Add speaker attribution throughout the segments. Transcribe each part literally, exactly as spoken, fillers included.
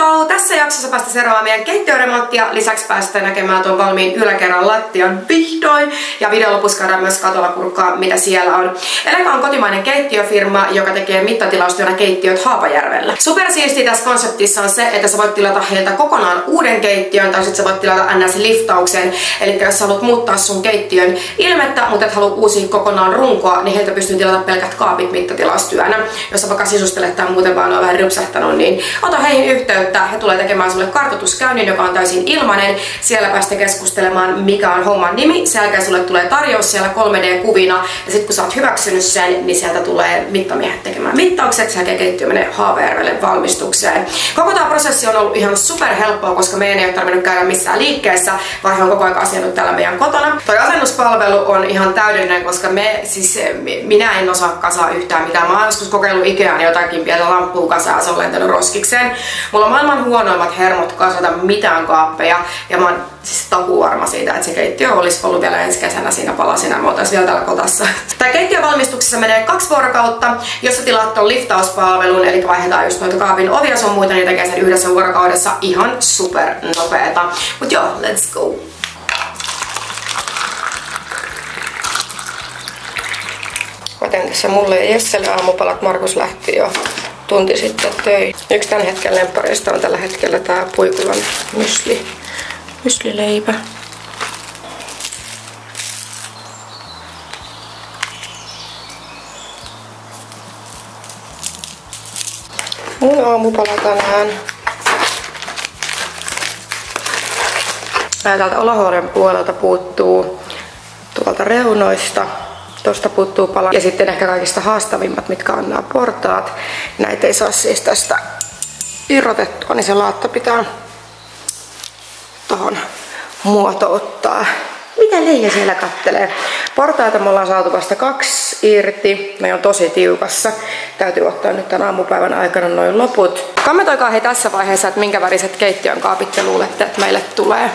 Speaker 1: Hello! Tässä jaksossa päästä seuraamaan meidän keittiöremonttia. Lisäksi päästään näkemään tuon valmiin yläkerran lattian vihdoin. Ja videon lopussa käydään myös katolla kurkkaa, mitä siellä on. Eleka on kotimainen keittiöfirma, joka tekee mittatilaustyönä keittiöt Haapajärvellä. Supersiistiä tässä konseptissa on se, että sä voit tilata heiltä kokonaan uuden keittiön, tai sit sä voit tilata N S-liftauksen. Eli jos sä haluat muuttaa sun keittiön ilmettä, mutta et halua uusia kokonaan runkoa, niin heiltä pystyy tilata pelkät kaapit mittatilaustyönä. Jos sä vaikka sisustelet tai muuten vaan on vähän rypsähtänyt, niin ota heihin yhteyttä. He tulee tekemään sulle kartoituskäynnin, joka on täysin ilmainen. Siellä päästä keskustelemaan, mikä on homman nimi. Sen jälkeen sulle tulee tarjous siellä kolme D-kuvina. Ja sitten kun sä oot hyväksynyt sen, niin sieltä tulee mittamiehet tekemään mittaukset. Sen jälkeen keittiö menee Haapajärvelle valmistukseen. Koko tämä prosessi on ollut ihan super helppoa, koska meidän ei ole tarvinnut käydä missään liikkeessä, vaan he on koko ajan asiannut täällä meidän kotona. Toi asennuspalvelu on ihan täydellinen, koska me, siis minä en osaa kasaa yhtään mitään. Mä oon joskus kokeillut Ikeaan jotakin pientä lamppua kasaa, se on lentänyt roskikseen. Mulla on maailman huonoimmat hermot kasata mitään kaappeja, ja mä oon siis takuvarma siitä, että se keittiö olisi ollut vielä ensi kesänä siinä palasina, me oltais vielä täällä kotassa. Tää keittiön valmistuksessa menee kaksi vuorokautta, jos sä tilaat ton liftauspalvelun, eli vaihdetaan just noita kaapin ovia sun muita, niin tekee sen yhdessä vuorokaudessa ihan super nopeeta. Mut joo, let's go! Mä teen tässä mulle ja Jesselle aamupalat, Markus lähti jo tunti sitten töihin. Yksi tämän hetken lemppareista on tällä hetkellä tää Puikulan mysli, myslileipä. Mun aamupala tänään. Täältä olohuoneen puolelta puuttuu tuolta reunoista. Tosta puuttuu pala. Ja sitten ehkä kaikista haastavimmat, mitkä on nämä portaat. Näitä ei saa siis tästä irrotettua, niin se laatta pitää tohon muotouttaa. Mitä Leija siellä kattelee? Portaita me ollaan saatu vasta kaksi irti. Ne on tosi tiukassa. Täytyy ottaa nyt tämän aamupäivän aikana noin loput. Kommentoikaa hei tässä vaiheessa, että minkä väriset keittiön kaapit te luulette, että meille tulee.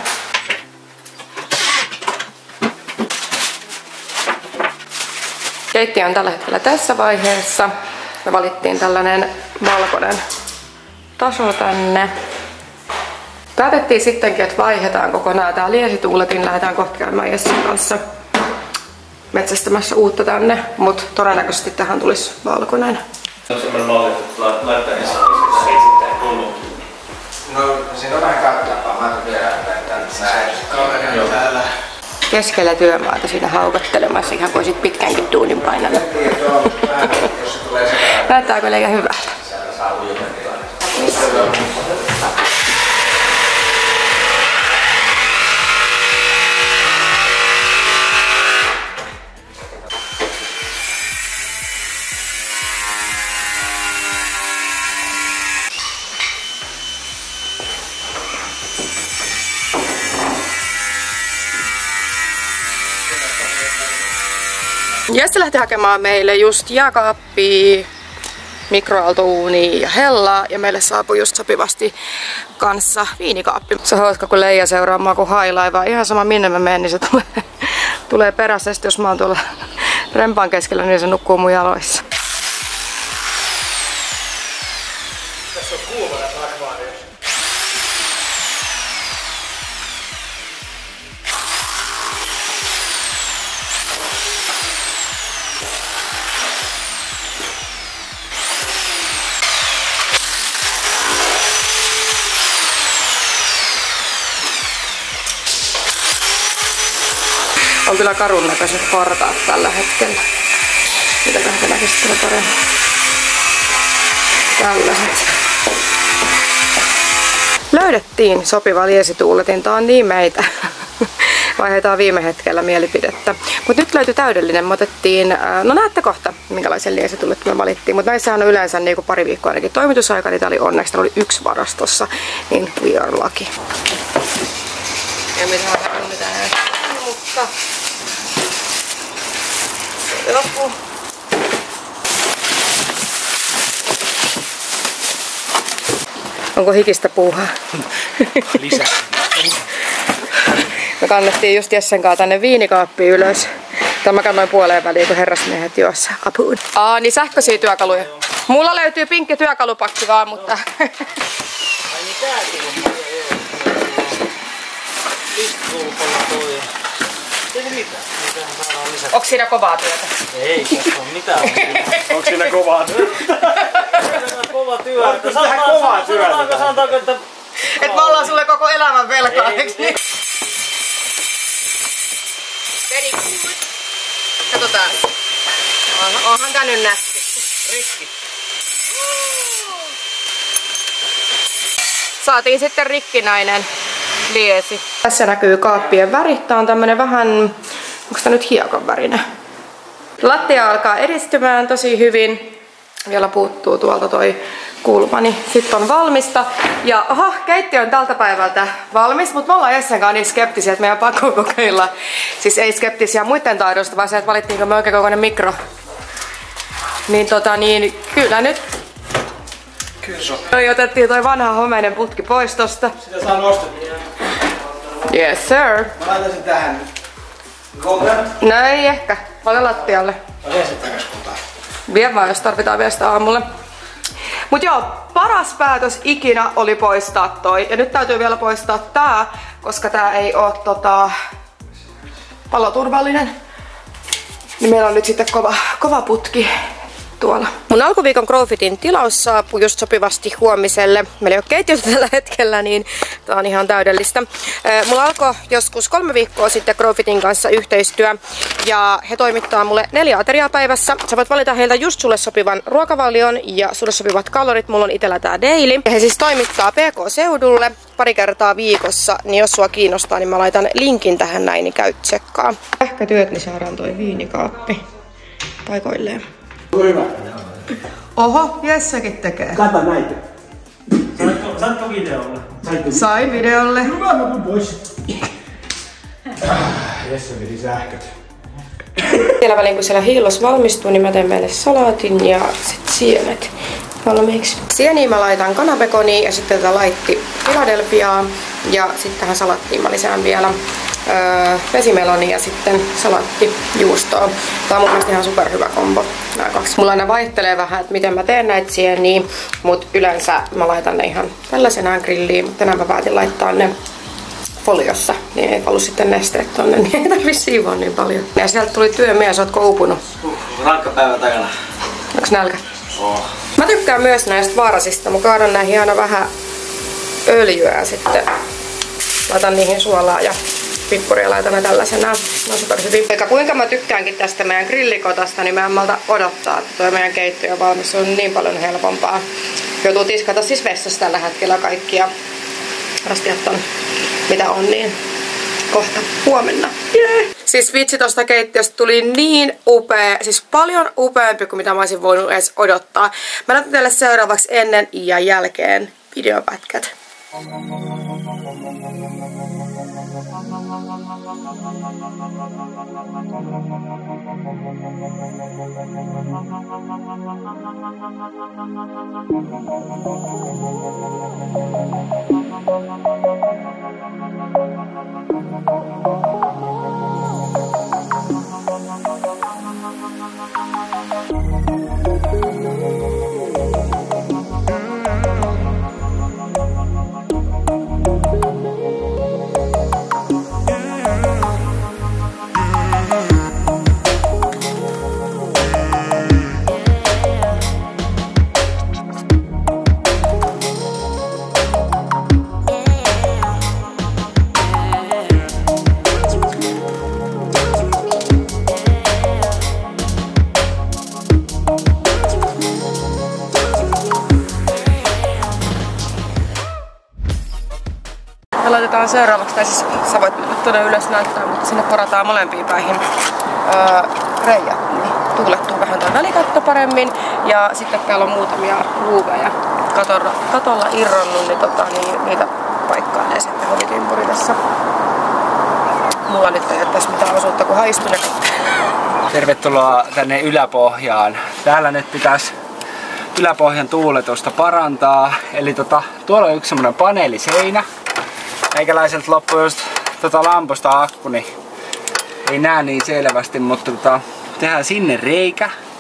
Speaker 1: Keittiö on tällä hetkellä tässä vaiheessa. Me valittiin tällainen valkoinen taso tänne. Päätettiin sittenkin, että vaihdetaan kokonaan tää liesituuletin. Lähdetään kohta käymään Jessin kanssa metsästämässä uutta tänne, mutta todennäköisesti tähän tulisi valkoinen.
Speaker 2: On semmoinen malli, että laittaa ensin sitten kuluu.
Speaker 3: No siinä on vähän kattapaa. Mä en tiedä, että kaveri on täällä
Speaker 1: keskellä työmaata siinä haukottelemassa, ihan kuin sit pitkänkin duunin painalla. Näyttääkö Leija hyvältä? Jesse lähti hakemaan meille just jääkaappia, mikroaaltouunia ja hellaa, ja meille saapui just sopivasti kanssa viinikaappi. Se on hauska, kun Leija seuraa mua kuin hailaivaa. Ihan sama minne mä menen, niin se tulee, tulee perässä. Sitten jos mä oon tuolla rempaan keskellä, niin se nukkuu mun jaloissa.
Speaker 3: Tässä on kuuma tässä akvaariossa.
Speaker 1: On kyllä karun näköiset portaat tällä hetkellä. Mitäköhän te näkisitte paremmin? Tällaiset. Löydettiin sopiva liesituuletin. Tää on niin meitä. Vaihdetaan viime hetkellä mielipidettä. Mutta nyt löytyi täydellinen. Me otettiin, no näette kohta minkälaisen liesituuletin me valittiin. Mutta näissähän on yleensä niin kuin pari viikkoa ainakin toimitusaika. Niin tää oli onneksi, tää oli yksi varastossa. Niin we are lucky. Ja mitään on mitään mutta loppuu. Onko hikistä puuhaa?
Speaker 3: Lisää.
Speaker 1: Me kannettiin just Jessen kanssa tänne viinikaappiin ylös. Tämä mä kannoin puoleen väliin, kun herrasmiehet juossa apuun. Aa, niin sähköisiä työkaluja. Mulla löytyy pinkki työkalupakki vaan, mutta...
Speaker 4: Ai niin tääkin on paljon. Pistkulpalla toi. Ei mitään. Mitähän saadaan lisää.
Speaker 1: Onks siinä kovaa työtä?
Speaker 4: Ei tässä on mitään.
Speaker 2: Onko siinä kovaa työtä?
Speaker 4: Kova työ.
Speaker 2: Onko tähän kovaa työtä?
Speaker 4: Sanotaanko, sanotaanko, että...
Speaker 1: Et me ollaan sulle koko elämän velkaa, eiks niin? Very good. Katsotaan. On, onhan tää nyt nätti.
Speaker 4: Rikki.
Speaker 1: Saatiin sitten rikkinäinen liesi. Tässä näkyy kaappien värit. Tää on tämmönen vähän... Onko tää nyt hiekan värinen? Lattia alkaa edistymään tosi hyvin. Vielä puuttuu tuolta toi kulma, niin sitten on valmista. Ja aha, keittiö on tältä päivältä valmis, mutta me ollaan Jessen kanssa niin skeptisiä, että meidän pakko kokeilla. Siis ei skeptisiä muiden taidosta, vaan se, että valittiinko me oikein kokoinen mikro. Niin tota niin, kyllä nyt.
Speaker 3: Kyllä se on.
Speaker 1: Noi otettiin toi vanha homeinen putki pois tosta.
Speaker 3: Sitä saa nostettua.
Speaker 1: Yes sir.
Speaker 3: Mä laitan sen tähän nyt. Kolme.
Speaker 1: No ei ehkä. Paljon lattialle.
Speaker 3: Mä vien sen takas kotaan.
Speaker 1: Vie vaan, jos tarvitaan vielä sitä aamulle. Mut joo, paras päätös ikinä oli poistaa toi. Ja nyt täytyy vielä poistaa tää, koska tää ei oo tota, paloturvallinen. Niin meillä on nyt sitten kova, kova putki tuolla. Mun alkuviikon Growfitin tilaus saapui just sopivasti huomiselle. Meillä ei ole keittiötä tällä hetkellä, niin tää on ihan täydellistä. Mulla alkoi joskus kolme viikkoa sitten Growfitin kanssa yhteistyö. Ja he toimittaa mulle neljä ateriaa päivässä. Sä voit valita heiltä just sulle sopivan ruokavalion ja sulle sopivat kalorit. Mulla on itellä tää daily. Ja he siis toimittaa P K-seudulle pari kertaa viikossa. Niin jos sua kiinnostaa, niin mä laitan linkin tähän näin, niin käy tsekkaa. Ehkä työt, niin saadaan toi viinikaappi paikoilleen.
Speaker 3: Hyvä.
Speaker 1: Oho, Jessekin tekee.
Speaker 3: Kato näitä.
Speaker 4: Saitko, saitko videolle?
Speaker 1: Sain videolle.
Speaker 3: Hyvä, mä tuun pois. Jesse veti sähköt.
Speaker 1: Siellä väliin kun siellä hiilos valmistuu, niin mä teen meille salaatin ja sit sienet valmiiksi. Sieniä mä laitan kanapekoniin ja sitten tätä laitti Philadelphiaa. Ja sitten tähän salattiin mä lisään vielä öö, vesimelonia ja sitten salaattijuustoa. Tää on mun mielestä ihan superhyvä kombo. Nää kaksi. Mulla aina vaihtelee vähän, että miten mä teen näitä sieniä, mut yleensä mä laitan ne ihan tällaisenaan grilliin, mutta tänään mä päätin laittaa ne foliossa, niin ei valu sitten nesteet tonne, niin ei tarvii siivoa niin paljon. Ja sieltä tuli työmies, ootko uupunut?
Speaker 3: Uh, rankka päivä takana.
Speaker 1: Onks nälkä?
Speaker 3: Oh.
Speaker 1: Mä tykkään myös näistä vaarasista. Mä kaadan näihin aina vähän öljyä ja sitten laitan niihin suolaa ja pippuria laitan ne tällaisena. Ne on super hyvin. Eikä kuinka mä tykkäänkin tästä meidän grillikotasta, niin mä en malta odottaa, että tuo meidän keittiö on valmis. Se on niin paljon helpompaa. Joutuu tiskata siis vessassa tällä hetkellä kaikkia astiat on mitä on, niin kohta huomenna. Yeah. Siis vitsi tosta keittiöstä tuli niin upea, siis paljon upeampi kuin mitä mä olisin voinut edes odottaa. Mä näytän teille seuraavaksi ennen ja jälkeen videopätkät. Laitetaan seuraavaksi, tai siis sä voit tuoda ylös näyttää, mutta sinne porataan molempiin päihin öö, reijät, niin tuulettuu vähän tuo välikatto paremmin. Ja sitten täällä on muutamia ruuveja katolla, katolla irronnut, niin, tota, niin niitä paikkailee sitten hovitimpuri tässä. Mulla nyt ei ole tässä mitään osuutta, kun haistun ja
Speaker 5: Tervetuloa tänne yläpohjaan. Täällä nyt pitäisi yläpohjan tuuletusta parantaa. Eli tota, tuolla on yksi semmonen paneeliseinä. Meikäläiseltä loppui just tota lampusta akku, niin ei näe niin selvästi, mutta tota, tehdään sinne reikä.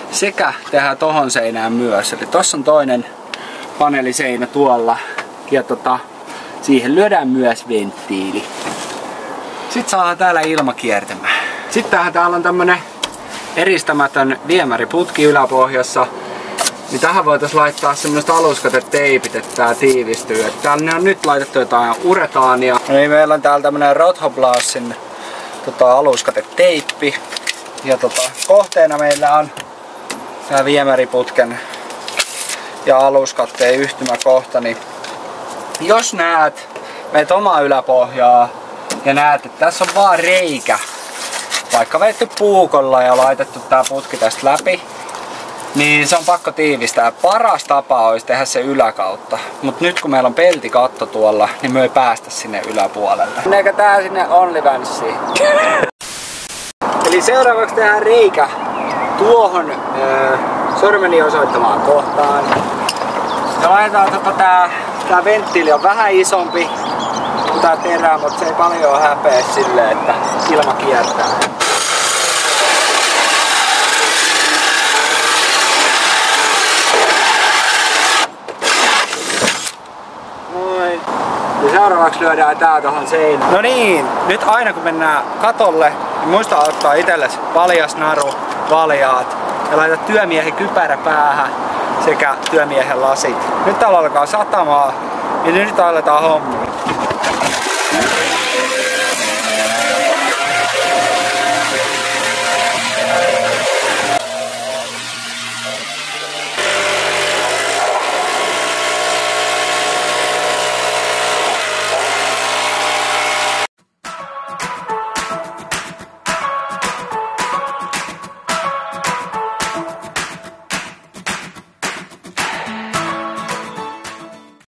Speaker 5: sekä tehdään tohon seinään myös. Eli tossa on toinen paneeliseinä tuolla ja tota, siihen lyödään myös venttiili. Sitten saadaan täällä ilma kiertämään. Sitten täällä on tämmönen eristämätön viemäriputki yläpohjassa. Niin tähän voitaisiin laittaa semmoista aluskateteipit, että tää tiivistyy. Et täällä on nyt laitettu jotain uretaania. Eli meillä on täällä tämmönen Rothoblaasin tota, aluskateteippi. Ja tota, kohteena meillä on tää viemäriputken ja aluskatteen yhtymäkohta. Niin jos näet, meet omaa yläpohjaa ja näet, että tässä on vaan reikä, vaikka vetty puukolla ja laitettu tää putki tästä läpi, niin se on pakko tiivistää. Paras tapa olisi tehdä se yläkautta. Mut nyt kun meillä on peltikatto tuolla, niin me ei päästä sinne yläpuolelle. Meneekö tää sinne OnlyFansiin? Eli seuraavaksi tehdään reikä tuohon öö, sormeni osoittamaan kohtaan. Ja laitetaan tota tää, tää venttiili on vähän isompi kuin tää terä, mutta se ei paljon häpeä silleen, että ilma kiertää. Noin. Ja seuraavaksi lyödään tää tohon seinään. No niin, nyt aina kun mennään katolle, niin muista ottaa itsellesi paljas naru, valjaat ja laita työmiehen kypärä päähän sekä työmiehen lasit. Nyt täällä alkaa satamaa ja nyt aletaan hommia.